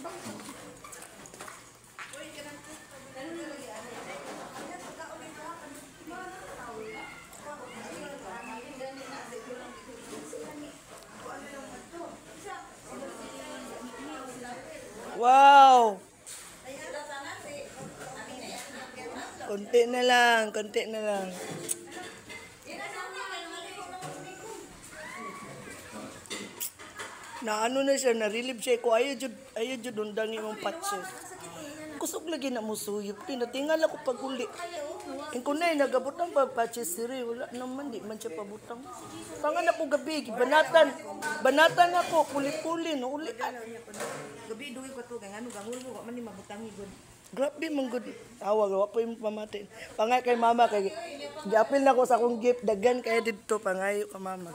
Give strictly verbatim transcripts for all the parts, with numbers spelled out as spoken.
Wow! Konti na lang, konti na lang. Na ano na siya, na-relieve siya ko. Ayaw jud, ayaw jud undangi mong patches. Kusog lagi na mo suyop. Tinatingal ako pag uli. Yung kunay, nagabutang pa patches siri. Wala naman, di man siya pabutang. Tangan ako gabi, banatan. Banatan ako, puli-puli, no uli. Gabi duwi ko to, kaya ano, gangul mo, man ni mabutangi gud. Grabe mong good. Awag, wala po yung pamatin. Pangay kay mama, kay giapil na ko sa akong gift. Dagan kaya dito, pangayo ka mama.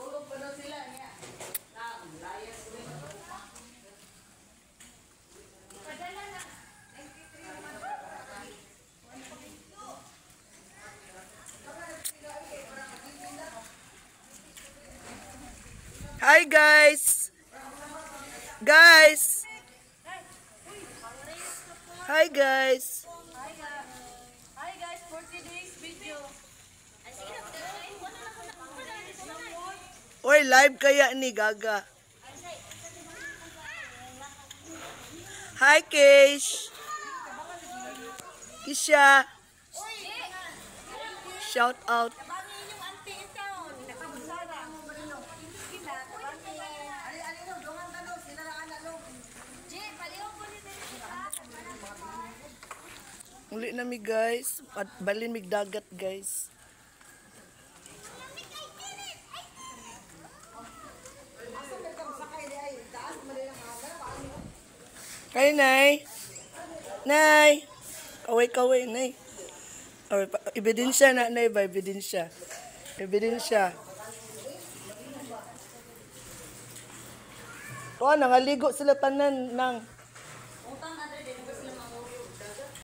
Hi guys! Guys! Hi guys! Hi guys, for today's video. Oy, live kaya ni Gaga. Hi Kish! Kisha! Shout out! Uli na mi guys, at balin mig dagat guys. Kay nay. Nay. Kaway-kaway nay. Or ebidensya na nay ba ebidensya. Ebidensya. Oh, nangaligo sila tanan nang